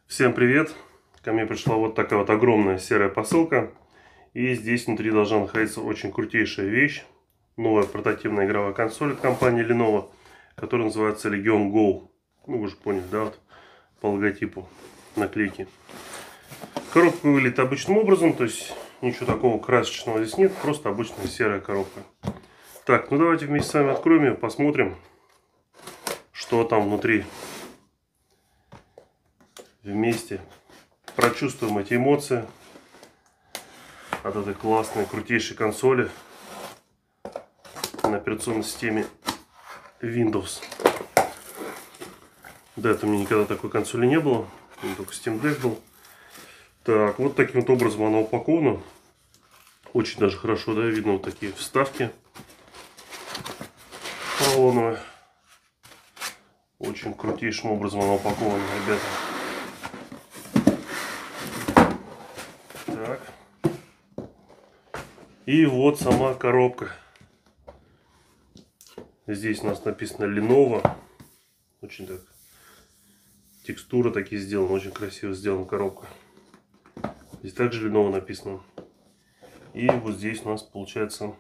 Всем привет! Ко мне пришла вот такая вот огромная серая посылка. И здесь внутри должна находиться очень крутейшая вещь. Новая портативная игровая консоль от компании Lenovo, которая называется Legion Go. Ну, вы же поняли, да, вот по логотипу наклейки. Коробка выглядит обычным образом, то есть ничего такого красочного здесь нет, просто обычная серая коробка. Так, ну давайте вместе с вами откроем ее, посмотрим, что там внутри. Вместе прочувствуем эти эмоции от этой классной, крутейшей консоли на операционной системе Windows. До этого у меня никогда такой консоли не было, только Steam Deck был. Так, вот таким вот образом она упакована. Очень даже хорошо, да, видно вот такие вставки поролоновые. Очень крутейшим образом она упакована, ребята. Так. И вот сама коробка. Здесь у нас написано Lenovo. Очень так. Текстура такие сделана. Очень красиво сделана коробка. Здесь также Lenovo написано. И вот здесь у нас получается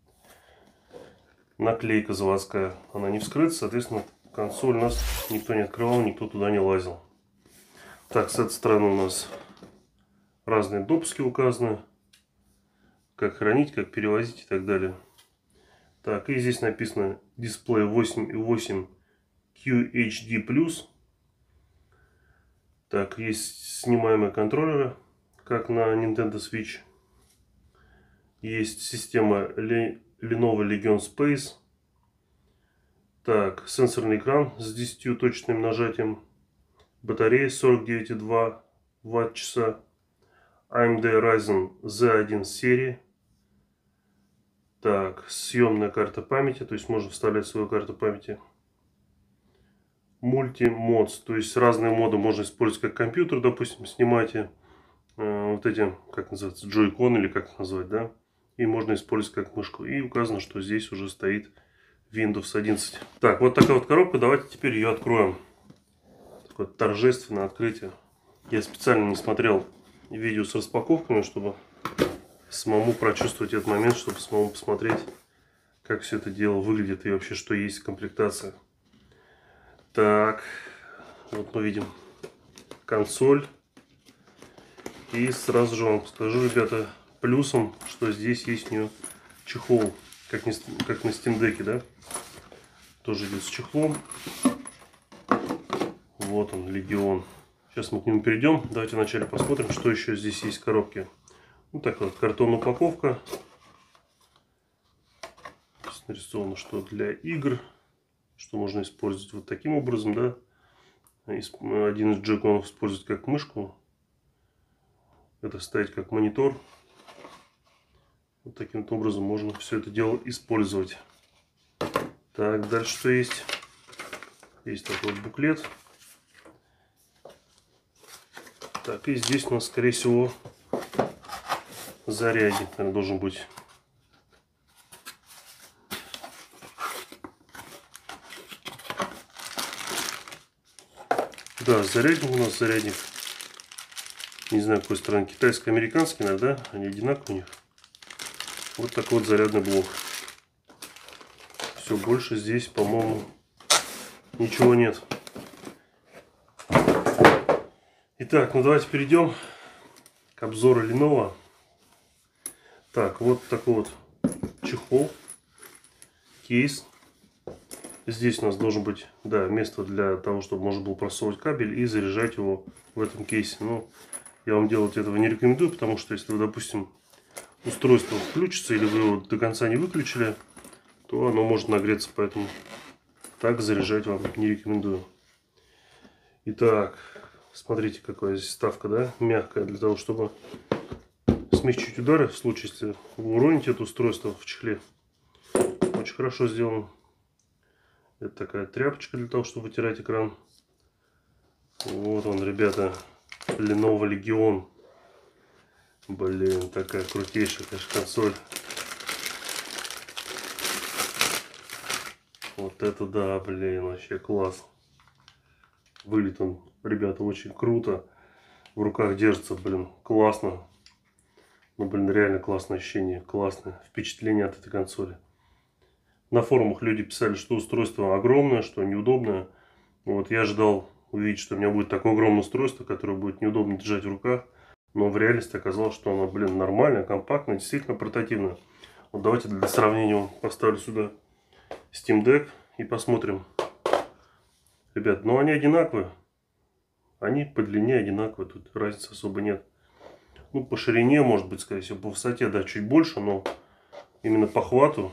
наклейка заводская. Она не вскрыта. Соответственно, консоль у нас никто не открывал, никто туда не лазил. Так, с этой стороны у нас разные допуски указаны. Как хранить, как перевозить и так далее. Так, и здесь написано дисплей 8.8 QHD+. Так, есть снимаемые контроллеры, как на Nintendo Switch. Есть система Lenovo Legion Space. Так, сенсорный экран с 10 точным нажатием. Батарея 49,2 Вт-часа. AMD Ryzen Z1 серии. Так, съемная карта памяти, то есть можно вставлять свою карту памяти. Мультимодс, то есть разные моды можно использовать как компьютер, допустим, снимайте вот эти, как называется, джойкон или как их назвать, да, и можно использовать как мышку. И указано, что здесь уже стоит Windows 11. Так, вот такая вот коробка, давайте теперь ее откроем. Такое торжественное открытие. Я специально не смотрел видео с распаковками, чтобы самому прочувствовать этот момент, чтобы самому посмотреть, как все это дело выглядит и вообще, что есть комплектация. Так, вот мы видим консоль. И сразу же вам скажу, ребята, плюсом, что здесь есть у нее чехол, как на Steam Deck, да? Тоже идет с чехлом. Вот он, Legion. Сейчас мы к нему перейдем. Давайте вначале посмотрим, что еще здесь есть в коробке. Вот такая вот картонная упаковка. Здесь нарисовано, что для игр, что можно использовать вот таким образом, да. Один из джойконов использовать как мышку. Это ставить как монитор. Вот таким вот образом можно все это дело использовать. Так, дальше что есть? Есть такой вот буклет. Так, и здесь у нас, скорее всего, зарядник, наверное, должен быть. Да, зарядник у нас, зарядник. Не знаю, какой страны, китайско-американский, наверное, да? Они одинаковые у них. Вот такой вот зарядный блок. Все, больше здесь, по-моему, ничего нет. Итак, ну давайте перейдем к обзору Lenovo. Так, вот такой вот чехол, кейс. Здесь у нас должен быть, да, место для того, чтобы можно было просовывать кабель и заряжать его в этом кейсе. Но я вам делать этого не рекомендую, потому что если вы, допустим, устройство включится или вы его до конца не выключили, то оно может нагреться, поэтому так заряжать вам не рекомендую. Итак, смотрите, какая здесь вставка, да, мягкая, для того, чтобы смягчить удары в случае, если вы уроните это устройство в чехле. Очень хорошо сделано. Это такая тряпочка для того, чтобы вытирать экран. Вот он, ребята, Lenovo Legion. Блин, такая крутейшая, конечно, консоль. Вот это да, блин, вообще класс. Выглядит он, ребята, очень круто. В руках держится, блин, классно. Ну, блин, реально классное ощущение, классное впечатление от этой консоли. На форумах люди писали, что устройство огромное, что неудобное. Вот, я ожидал увидеть, что у меня будет такое огромное устройство, которое будет неудобно держать в руках. Но в реальности оказалось, что оно, блин, нормальное, компактное, действительно портативное. Вот давайте для сравнения поставлю сюда Steam Deck и посмотрим. Ребят, ну они одинаковые. Они по длине одинаковые, тут разницы особо нет. Ну, по ширине, может быть, скорее всего, по высоте, да, чуть больше, но именно по хвату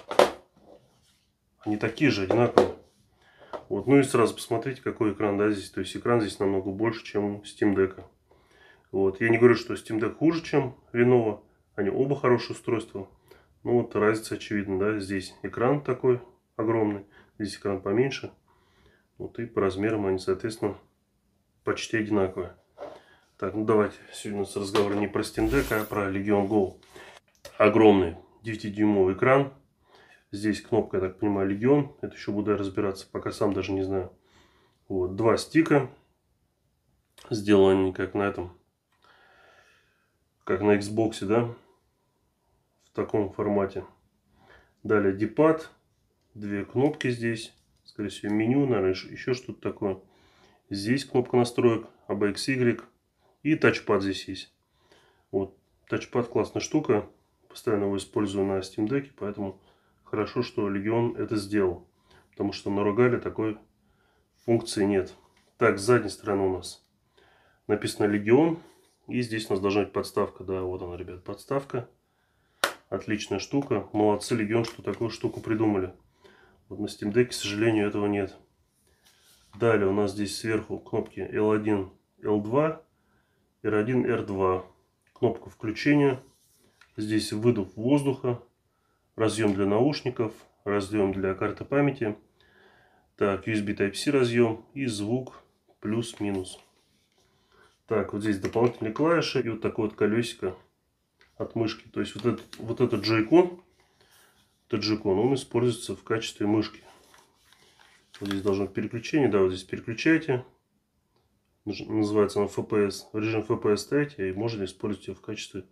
они такие же, одинаковые. Вот, ну и сразу посмотрите, какой экран, да, здесь. То есть экран здесь намного больше, чем у Steam Deck. Вот, я не говорю, что Steam Deck хуже, чем Lenovo. Они оба хорошие устройства. Ну вот разница очевидна, да. Здесь экран такой огромный, здесь экран поменьше. Вот и по размерам они, соответственно, почти одинаковые. Так, ну давайте. Сегодня у нас разговор не про Steam Deck, а про Legion Go. Огромный 9-дюймовый экран. Здесь кнопка, я так понимаю, Legion. Это еще буду разбираться, пока сам даже не знаю. Вот, два стика. Сделаны они как на этом, как на Xbox, да, в таком формате. Далее D-pad, две кнопки здесь, скорее всего меню, наверное, еще что-то такое. Здесь кнопка настроек ABXY и тачпад здесь есть. Вот, тачпад классная штука, постоянно его использую на Steam Deck, поэтому хорошо, что Legion это сделал, потому что на Rogal такой функции нет. Так, с задней стороны у нас написано Legion. И здесь у нас должна быть подставка. Да, вот она, ребят, подставка. Отличная штука. Молодцы, Legion, что такую штуку придумали. Вот на Steam Deck, к сожалению, этого нет. Далее у нас здесь сверху кнопки L1, L2, R1, R2. Кнопка включения. Здесь выдув воздуха. Разъем для наушников. Разъем для карты памяти. Так, USB Type-C разъем. И звук плюс-минус. Так, вот здесь дополнительные клавиши и вот такое вот колесико от мышки. То есть вот этот джойкон, он используется в качестве мышки. Вот здесь должно быть переключение, да, вот здесь переключаете. Называется оно FPS. В режим FPS ставите и можно использовать ее в качестве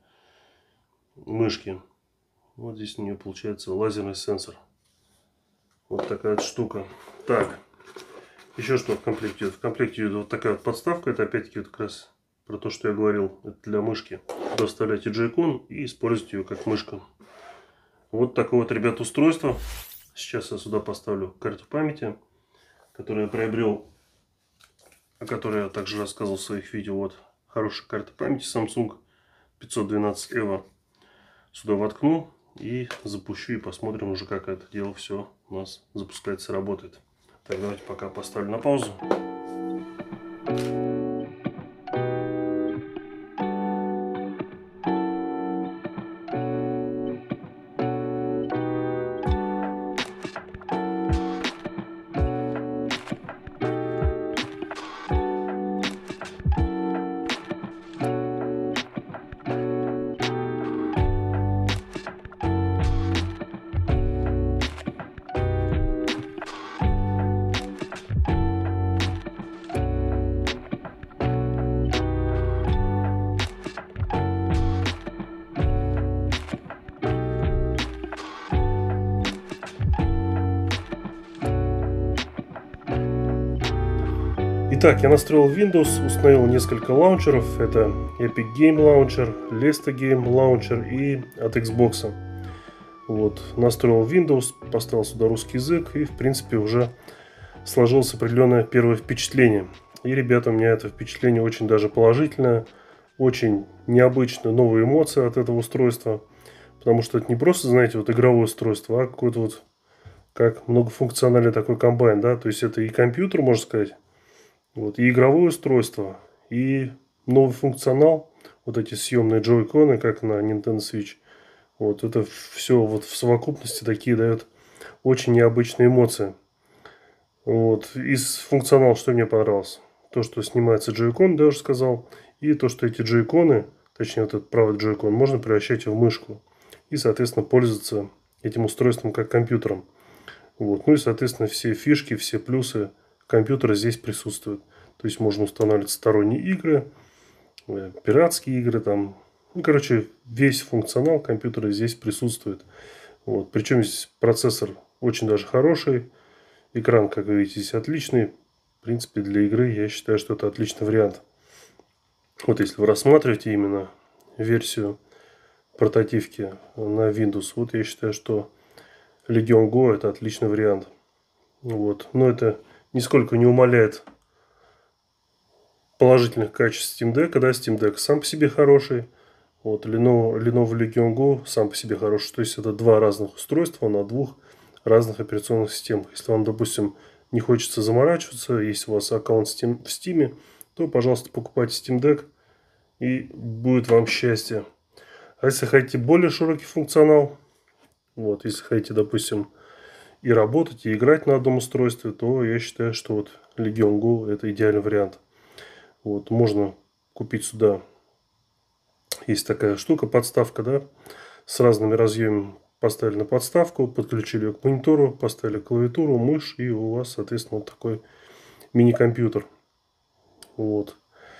мышки. Вот здесь у нее получается лазерный сенсор. Вот такая вот штука. Так. Еще что в комплекте идет? В комплекте идет вот такая вот подставка. Это опять-таки вот как раз про то, что я говорил. Это для мышки. Туда вставляете джойкон и используйте ее как мышку. Вот такое вот, ребят, устройство. Сейчас я сюда поставлю карту памяти, которую я приобрел, о которой я также рассказывал в своих видео. Вот хорошая карта памяти Samsung 512 EVO. Сюда воткну и запущу, и посмотрим уже, как это дело все у нас запускается, работает. Так, давайте пока поставлю на паузу. Итак, я настроил Windows, установил несколько лаунчеров. Это Epic Game Launcher, Lesta Game Launcher и от Xbox. Вот, настроил Windows, поставил сюда русский язык и, в принципе, уже сложилось определенное первое впечатление. И, ребята, у меня это впечатление очень даже положительное, очень необычные новые эмоции от этого устройства. Потому что это не просто, знаете, вот игровое устройство, а какой-то вот как многофункциональный такой комбайн, да. То есть это и компьютер, можно сказать. Вот, и игровое устройство, и новый функционал, вот эти съемные джойконы, как на Nintendo Switch. Вот это все вот в совокупности такие дает очень необычные эмоции. Вот. Из функционала, что мне понравилось? То, что снимается джойкон, да, я уже сказал. И то, что эти джойконы, точнее вот этот правый джойкон, можно превращать в мышку. И, соответственно, пользоваться этим устройством как компьютером. Вот. Ну и, соответственно, все фишки, все плюсы компьютера здесь присутствуют. То есть можно устанавливать сторонние игры, пиратские игры там. Ну, короче, весь функционал компьютера здесь присутствует. Вот. Причем здесь процессор очень даже хороший. Экран, как вы видите, здесь отличный. В принципе, для игры я считаю, что это отличный вариант. Вот если вы рассматриваете именно версию портативки на Windows, вот я считаю, что Legion Go это отличный вариант. Вот. Но это нисколько не умаляет положительных качеств Steam Deck. Да, Steam Deck сам по себе хороший. Вот, Lenovo Legion Go сам по себе хороший. То есть это два разных устройства на двух разных операционных системах. Если вам, допустим, не хочется заморачиваться, если у вас аккаунт в Steam, то, пожалуйста, покупайте Steam Deck и будет вам счастье. А если хотите более широкий функционал, вот, если хотите, допустим, и работать, и играть на одном устройстве, то я считаю, что вот Legion Go это идеальный вариант. Вот, можно купить сюда, есть такая штука, подставка, да, с разными разъемами. Поставили на подставку, подключили ее к монитору, поставили клавиатуру, мышь, и у вас, соответственно, вот такой мини-компьютер. Вот.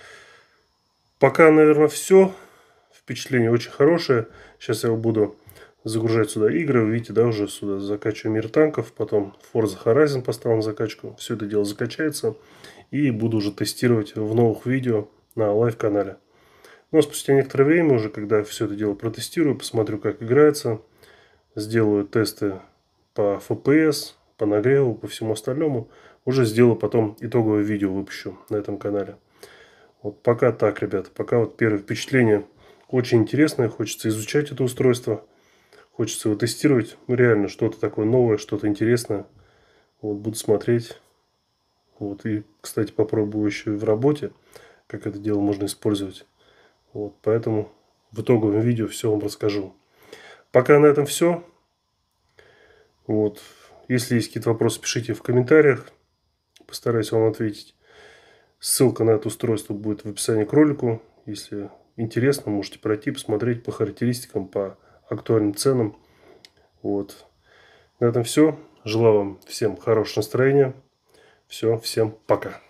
Пока, наверное, все. Впечатление очень хорошее. Сейчас я буду загружать сюда игры. Вы видите, да, уже сюда закачиваю Мир танков. Потом Forza Horizon поставил на закачку. Все это дело закачается. И буду уже тестировать в новых видео на лайв-канале. Но спустя некоторое время уже, когда все это дело протестирую, посмотрю, как играется. Сделаю тесты по FPS, по нагреву, по всему остальному. Уже сделаю потом итоговое видео, выпущу на этом канале. Вот пока так, ребята. Пока вот первое впечатление очень интересное. Хочется изучать это устройство. Хочется его тестировать. Ну, реально, что-то такое новое, что-то интересное. Вот, буду смотреть. Вот, и, кстати, попробую еще и в работе, как это дело можно использовать. Вот, поэтому в итоговом видео все вам расскажу. Пока на этом все. Вот. Если есть какие-то вопросы, пишите в комментариях. Постараюсь вам ответить. Ссылка на это устройство будет в описании к ролику. Если интересно, можете пройти, посмотреть по характеристикам, по актуальным ценам. Вот. На этом все. Желаю вам всем хорошего настроения. Все, всем пока.